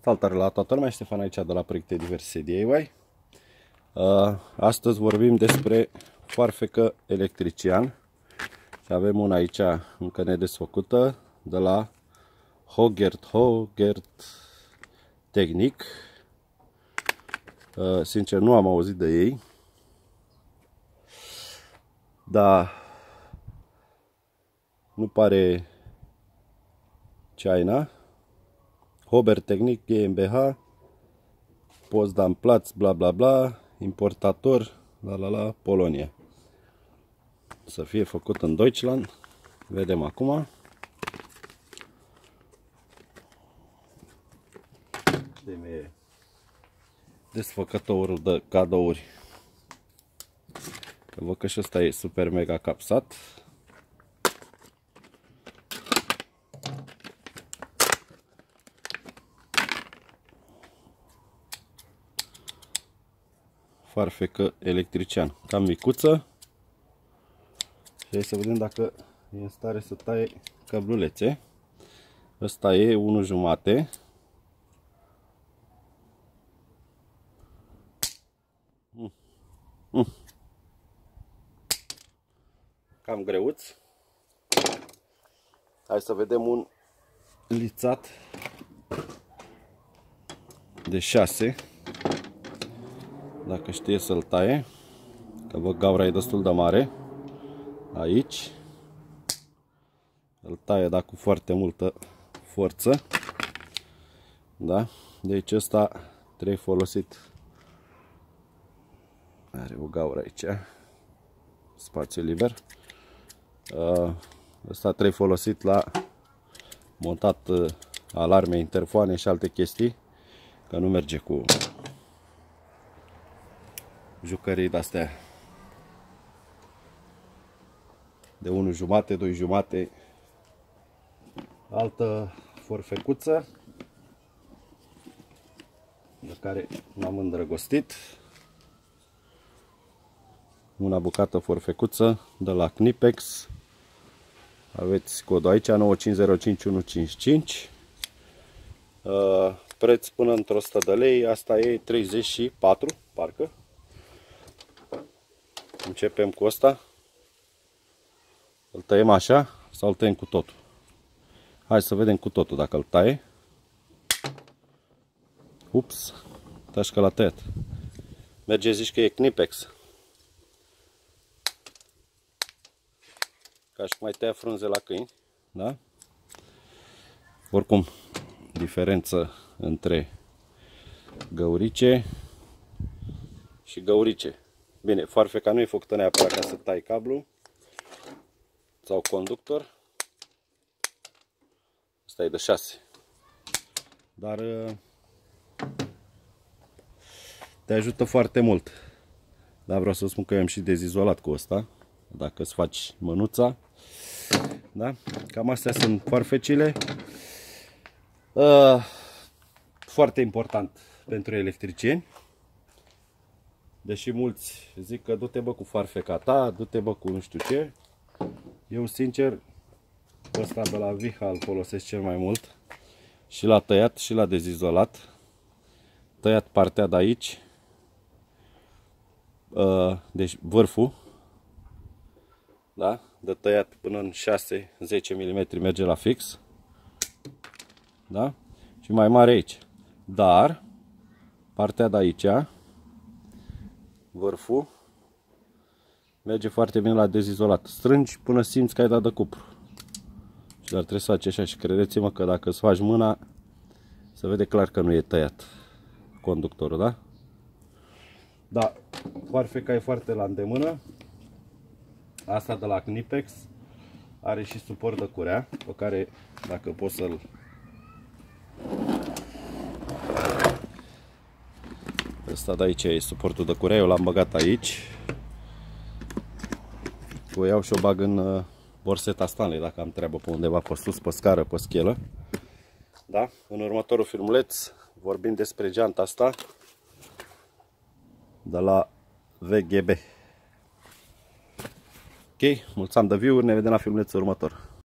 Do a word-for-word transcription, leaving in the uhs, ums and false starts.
Salutare la toată lumea, Ștefan aici de la Proiecte Diverse D I Y. Astăzi vorbim despre foarfecă electrician și avem una aici încă nedesfăcută de la Hogert Hogert Technic. Sincer nu am auzit de ei, dar nu pare China. Hogert Technic GmbH, Potsdam Platz, bla bla bla, importator, la la la, Polonia. Să fie făcut în Deutschland. Vedem acum. De desfăcătorul de cadouri. Că văd că și ăsta e super mega capsat. Foarfecă electrician, cam micuță. Și hai să vedem dacă e în stare să taie cablulețe. Ăsta e unu jumate. Mm. Mm. Cam greuț. Hai să vedem un lițat de șase. Dacă știe să-l taie, că văd gaura e destul de mare aici. Îl taie, dar cu foarte multă forță. Da? Deci ăsta trebuie folosit. Are o gaură aici, spațiu liber. Ăsta trebuie folosit la montat alarme, interfoane și alte chestii, că nu merge cu jucării de-astea de unu jumate, doi jumate. Altă forfecuță de care m-am îndrăgostit. Una bucată forfecuță de la Knipex. Aveți codul aici nouă cinci zero cinci unu cinci cinci. Uh, preț până într-o o sută de lei. Asta e treizeci și patru, parcă. Începem cu ăsta. Îl tăiem așa sau îl tăiem cu totul? Hai să vedem cu totul dacă îl taie. Ups, taci că l-a tăiat. Merge, zici că e Knipex. Ca și cum mai tăia frunze la câini, da? Oricum, diferență între găurice și găurice. Bine, foarfeca nu e făcută neapărat ca să tai cablu sau conductor. Asta e de șase. Dar te ajută foarte mult. Dar vreau să spun că eu am și dezizolat cu ăsta, dacă îți faci mânuța. Da? Cam astea sunt foarfecile. Uh, foarte important pentru electricieni. Deși mulți zic că du-te bă cu foarfeca ta, du-te bă cu nu știu ce. Eu sincer, ăsta de la Viha îl folosesc cel mai mult. Și l-a tăiat și l-a dezizolat. Tăiat partea de aici. Deci vârful. Da? De tăiat până în șase zece milimetri merge la fix. Da? Și mai mare aici. Dar partea de aici, vârful, merge foarte bine la dezizolat. Strângi până simți că ai dat de cupru. Și dar trebuie să faci așa și credeți-mă că dacă îți faci mâna, se vede clar că nu e tăiat conductorul, da? Da, foarfeca e foarte la îndemână. Asta de la Knipex are și suport de curea, pe care dacă poți să-l ăsta de aici e suportul de curea, eu l-am băgat aici. O iau și o bag în borseta Stanley dacă am treabă pe undeva, pe sus, pe scară, pe schelă. Da? În următorul filmuleț vorbim despre geanta asta de la V G B. Ok, mulțumim de view-uri, ne vedem la filmulețul următor.